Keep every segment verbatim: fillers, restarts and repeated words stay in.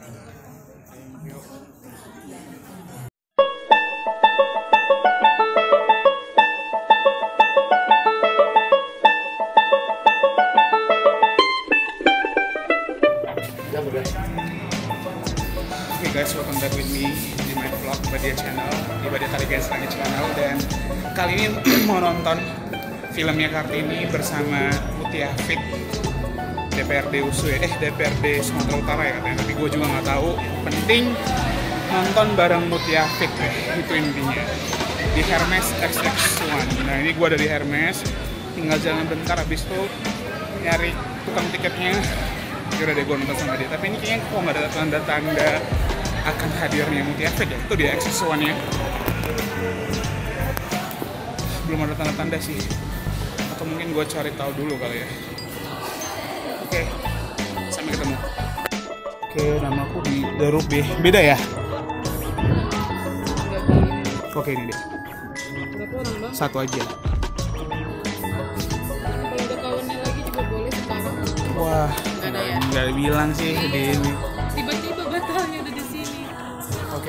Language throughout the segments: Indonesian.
Oke guys, welcome back with me di my vlog Badia Channel, di Badia Tarigan Langit Channel. Dan kali ini mau nonton filmnya Kartini bersama Mutia Fit, D P R D U S U, eh D P R D Sumatera Utara ya katanya, tapi gue juga nggak tahu. Penting nonton bareng Mutia Fit deh, itu intinya, di Hermes X X satu. Nah ini gue ada di Hermes, tinggal jalan bentar, habis itu nyari tukang tiketnya. Kira deh gue nonton sama dia, tapi ini kayaknya kok nggak ada tanda-tanda akan hadirnya Mutia Fit ya. Itu dia X X satu nya, belum ada tanda-tanda sih, atau mungkin gue cari tahu dulu kali ya. Oke, sampai ketemu. Oke, nama aku di Darube, beda ya? Oke ini deh, satu aja. Wah, nggak bilang sih di ini. Tiba-tiba batalnya udah di sini. Oke.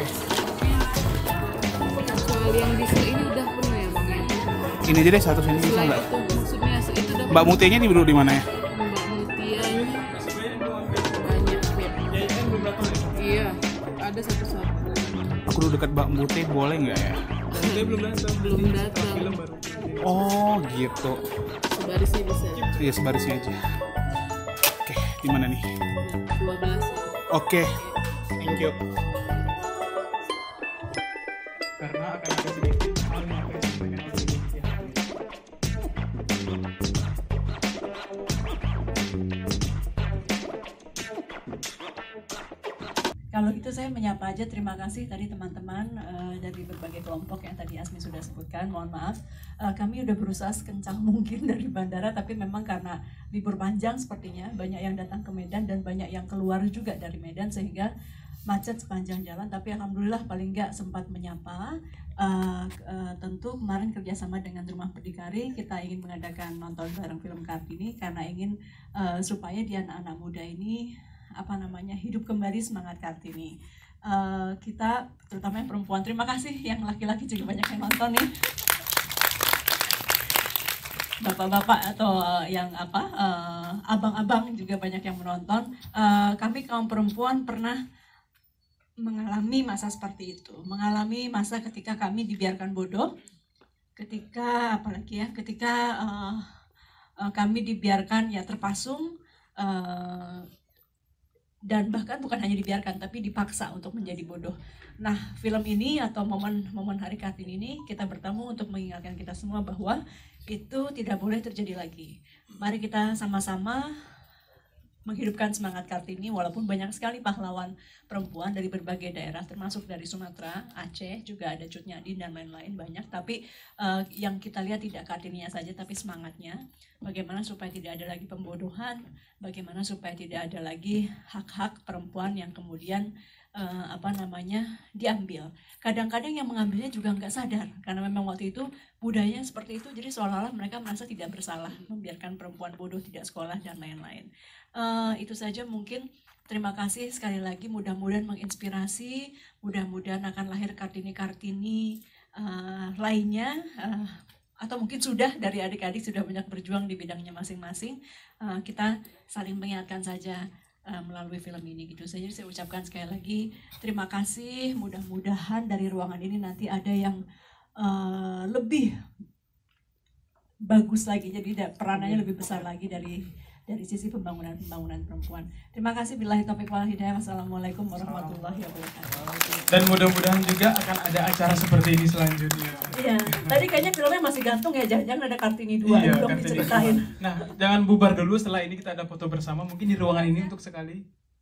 Soal yang bisa ini udah penuh ya bang ya. Ini aja deh satu sini bisa nggak? Maksudnya itu udah. Mbak Mutianya di di mana ya? Mbak Mutianya banyak bed. Iya, ada satu-satu. Aku dulu dekat Mbak Muti, boleh nggak ya? Dia belum datang. Belum datang. Oh gitu. Sebarisnya bisa. Iya sebarisnya aja. Oke, di mana nih? dua belas. Oke, thank you. Karena akan ada sedikit hal yang akan disampaikan oleh Mutia. Kalau itu saya menyapa aja, terima kasih tadi teman-teman uh, dari berbagai kelompok yang tadi Asmi sudah sebutkan. Mohon maaf, uh, kami udah berusaha sekencang mungkin dari bandara, tapi memang karena libur panjang sepertinya banyak yang datang ke Medan dan banyak yang keluar juga dari Medan sehingga macet sepanjang jalan. Tapi alhamdulillah paling nggak sempat menyapa. Uh, uh, tentu kemarin kerjasama dengan Rumah Berdikari kita ingin mengadakan nonton bareng film Kartini karena ingin uh, supaya di anak-anak muda ini apa namanya hidup kembali semangat Kartini. Uh, kita terutama yang perempuan, terima kasih yang laki-laki juga banyak yang nonton nih, bapak-bapak atau uh, yang apa uh, abang-abang juga banyak yang menonton. Uh, kami kaum perempuan pernah mengalami masa seperti itu, mengalami masa ketika kami dibiarkan bodoh, ketika apalagi ya ketika uh, uh, kami dibiarkan ya terpasung. Uh, Dan bahkan bukan hanya dibiarkan, tapi dipaksa untuk menjadi bodoh. Nah, film ini atau momen-momen Hari Kartini ini kita bertemu untuk mengingatkan kita semua bahwa itu tidak boleh terjadi lagi. Mari kita sama-sama menghidupkan semangat Kartini, walaupun banyak sekali pahlawan perempuan dari berbagai daerah, termasuk dari Sumatera, Aceh, juga ada Cut Nyadin dan lain-lain banyak. Tapi uh, yang kita lihat tidak Kartininya saja, tapi semangatnya. Bagaimana supaya tidak ada lagi pembodohan, bagaimana supaya tidak ada lagi hak-hak perempuan yang kemudian uh, apa namanya diambil. Kadang-kadang yang mengambilnya juga nggak sadar, karena memang waktu itu budayanya seperti itu, jadi seolah-olah mereka merasa tidak bersalah membiarkan perempuan bodoh tidak sekolah dan lain-lain. Uh, itu saja mungkin. Terima kasih sekali lagi, mudah-mudahan menginspirasi, mudah-mudahan akan lahir Kartini-Kartini uh, lainnya, uh, atau mungkin sudah dari adik-adik sudah banyak berjuang di bidangnya masing-masing. Uh, kita saling mengingatkan saja uh, melalui film ini gitu saja. Saya ucapkan sekali lagi terima kasih, mudah-mudahan dari ruangan ini nanti ada yang uh, lebih bagus lagi, jadi peranannya lebih besar lagi dari dari sisi pembangunan-pembangunan perempuan. Terima kasih. Billahi taufiq wal hidayah. Wassalamualaikum warahmatullahi wabarakatuh. Dan mudah-mudahan juga akan ada acara seperti ini selanjutnya. Iya, tadi kayaknya filmnya masih gantung ya, jangan-jangan ada Kartini dua, iya, belum Kartini diceritain. dua. Nah, jangan bubar dulu, setelah ini kita ada foto bersama, mungkin di ruangan ini untuk sekali.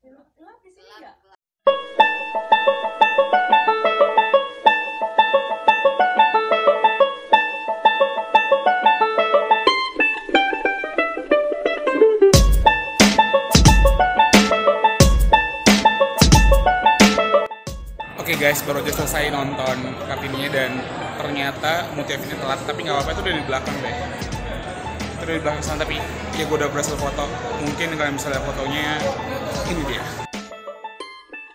Oke guys, baru aja selesai nonton Kartininya dan ternyata Mutia Fitnya telat, tapi nggak apa-apa, itu udah di belakang deh. Itu udah di belakang sana, tapi ya gue udah berhasil foto. Mungkin kalian bisa lihat fotonya, ini dia.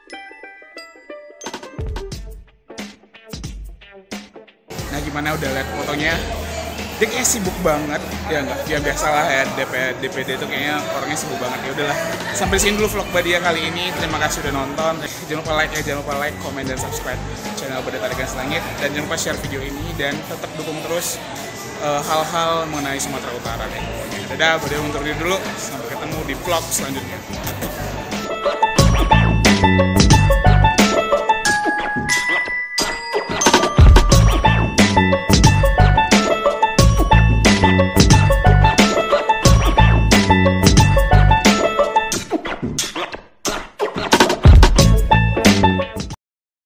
gimana udah lihat fotonya. Dia kayaknya sibuk banget, ya nggak? Ya biasalah ya, D P D P D itu kayaknya orangnya sibuk banget. Ya udahlah, sampai sini dulu vlog Badia kali ini. Terima kasih udah nonton. Jangan lupa like ya, jangan lupa like, komen dan subscribe channel Badia Tarigan Selangit. Dan jangan lupa share video ini dan tetap dukung terus uh, hal-hal mengenai Sumatera Utara deh. Dadah, Badia undur diri dulu. Sampai ketemu di vlog selanjutnya.